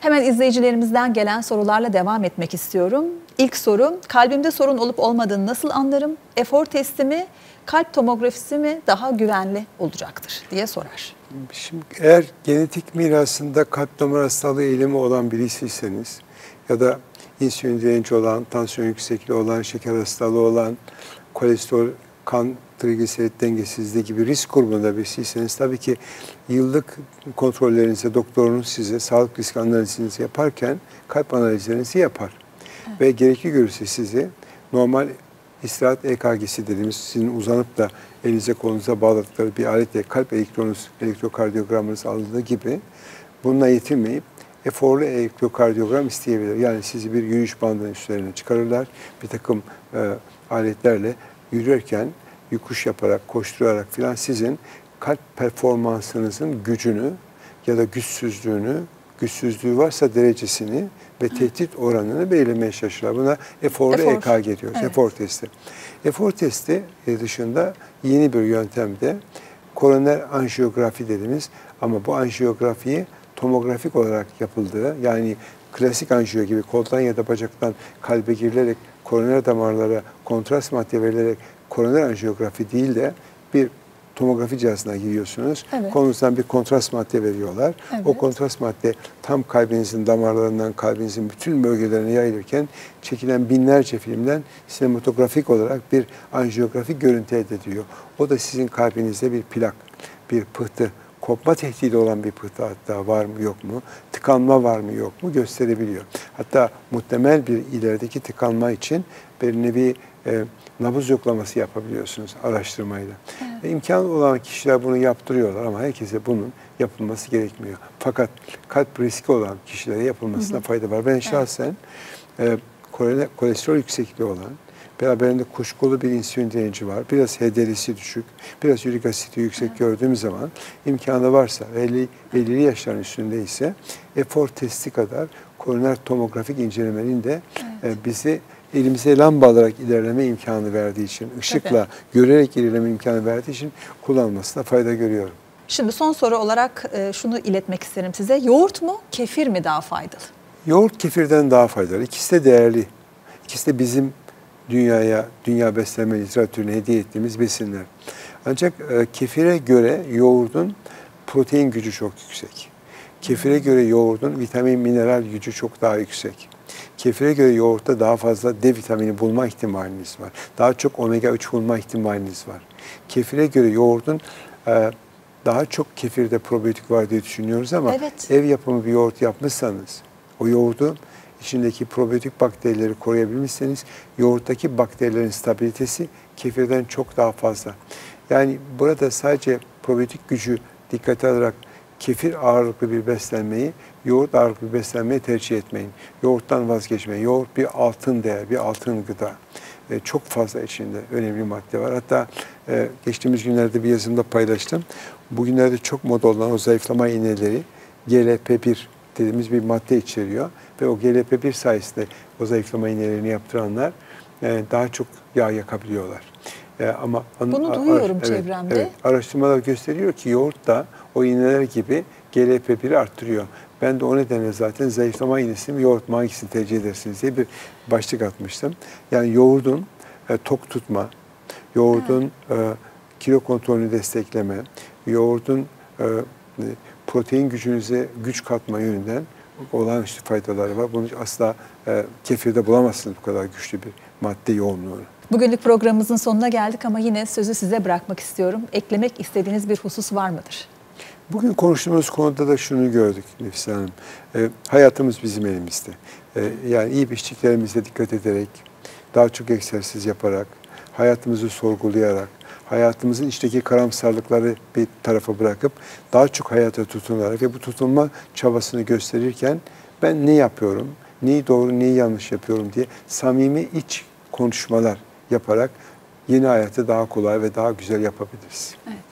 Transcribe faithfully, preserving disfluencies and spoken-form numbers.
Hemen izleyicilerimizden gelen sorularla devam etmek istiyorum. İlk soru, kalbimde sorun olup olmadığını nasıl anlarım? Efor testi mi, kalp tomografisi mi daha güvenli olacaktır diye sorar. Şimdi eğer genetik mirasında kalp damar hastalığı eğilimi olan birisiyseniz ya da insülin direnci olan, tansiyon yüksekliği olan, şeker hastalığı olan, kolesterol, kan, trigliserit dengesizliği gibi risk grubunda birisiyseniz tabii ki yıllık kontrollerinize doktorunuz size sağlık risk analizinizi yaparken kalp analizlerinizi yapar. Evet. Ve gerekli görürse sizi normal istirahat E K G'si dediğimiz sizin uzanıp da elinize kolunuza bağladıkları bir aletle kalp elektronunuz, elektrokardiyogramınız alındığı gibi bununla yetinmeyip eforlu elektrokardiyogram isteyebilir. Yani sizi bir yürüyüş bandının üstlerine çıkarırlar. Bir takım e, aletlerle yürürken yokuş yaparak, koşturarak filan sizin kalp performansınızın gücünü ya da güçsüzlüğünü, güçsüzlüğü varsa derecesini ve tehdit oranını belirlemeye çalışırlar. Buna eforlu Efor. E K G diyoruz, evet. Efor testi. Efor testi dışında yeni bir yöntemde koroner anjiyografi dediğimiz ama bu anjiyografiyi tomografik olarak yapıldığı, yani klasik anjiyo gibi koldan ya da bacaktan kalbe girilerek koroner damarlara kontrast madde verilerek koroner anjiyografi değil de bir tomografi cihazına giriyorsunuz. Evet. Kolunuzdan bir kontrast madde veriyorlar. Evet. O kontrast madde tam kalbinizin damarlarından kalbinizin bütün bölgelerine yayılırken çekilen binlerce filmden sinematografik olarak bir anjiyografi görüntü elde ediyor. O da sizin kalbinizde bir plak, bir pıhtı, kopma tehdidi olan bir pıhtı hatta var mı yok mu, tıkanma var mı yok mu gösterebiliyor. Hatta muhtemel bir ilerideki tıkanma için bir nevi e, nabız yoklaması yapabiliyorsunuz araştırmayla. Evet. E, imkanı olan kişiler bunu yaptırıyorlar ama herkese bunun yapılması gerekmiyor. Fakat kalp riski olan kişilere yapılmasına hı hı. fayda var. Ben şahsen evet. e, kolesterol yüksekliği olan, beraberinde kuşkulu bir insülin direnci var, biraz H D L'si düşük, biraz ürik asiti yüksek evet. gördüğüm zaman imkanı varsa elli ellili yaşların üstünde ise efor testi kadar koroner tomografik incelemenin de evet. e, bizi elimize lamba alarak ilerleme imkanı verdiği için, ışıkla Tabii. görerek ilerleme imkanı verdiği için kullanmasına fayda görüyorum. Şimdi son soru olarak şunu iletmek isterim size. Yoğurt mu, kefir mi daha faydalı? Yoğurt kefirden daha faydalı. İkisi de değerli. İkisi de bizim dünyaya, dünya beslenme literatürüne hediye ettiğimiz besinler. Ancak kefire göre yoğurdun protein gücü çok yüksek. Kefire göre yoğurdun vitamin, mineral gücü çok daha yüksek. Kefire göre yoğurtta daha fazla D vitamini bulma ihtimaliniz var. Daha çok omega üç bulma ihtimaliniz var. Kefire göre yoğurdun e, daha çok kefirde probiyotik var diye düşünüyoruz ama evet. ev yapımı bir yoğurt yapmışsanız o yoğurdu içindeki probiyotik bakterileri koruyabilmişseniz yoğurttaki bakterilerin stabilitesi kefirden çok daha fazla. Yani burada sadece probiyotik gücü dikkate alarak kefir ağırlıklı bir beslenmeyi, yoğurt ağırlıklı bir beslenmeyi tercih etmeyin. Yoğurttan vazgeçmeyin. Yoğurt bir altın değer, bir altın gıda. E, çok fazla içinde önemli madde var. Hatta e, geçtiğimiz günlerde bir yazımda paylaştım. Bugünlerde çok moda olan o zayıflama iğneleri G L P bir dediğimiz bir madde içeriyor. Ve o G L P bir sayesinde o zayıflama iğnelerini yaptıranlar e, daha çok yağ yakabiliyorlar. E, ama Bunu duyuyorum evet, çevremde. Evet, araştırmalar gösteriyor ki yoğurt da o iğneler gibi G L P biri arttırıyor. Ben de o nedenle zaten zayıflama iğnesi mi yoğurt mu hangisini tercih edersiniz diye bir başlık atmıştım. Yani yoğurdun e, tok tutma, yoğurdun e, kilo kontrolünü destekleme, yoğurdun e, protein gücünüze güç katma yönünden olağanüstü faydaları var. Bunu asla e, kefirde bulamazsınız bu kadar güçlü bir madde yoğunluğunu. Bugünlük programımızın sonuna geldik ama yine sözü size bırakmak istiyorum. Eklemek istediğiniz bir husus var mıdır? Bugün konuştuğumuz konuda da şunu gördük Nefise Hanım. E, hayatımız bizim elimizde. E, yani iyi içtiklerimize dikkat ederek, daha çok egzersiz yaparak, hayatımızı sorgulayarak, hayatımızın içteki karamsarlıkları bir tarafa bırakıp daha çok hayata tutunarak ve bu tutunma çabasını gösterirken ben ne yapıyorum, neyi doğru, neyi yanlış yapıyorum diye samimi iç konuşmalar yaparak yeni hayatı daha kolay ve daha güzel yapabiliriz. Evet.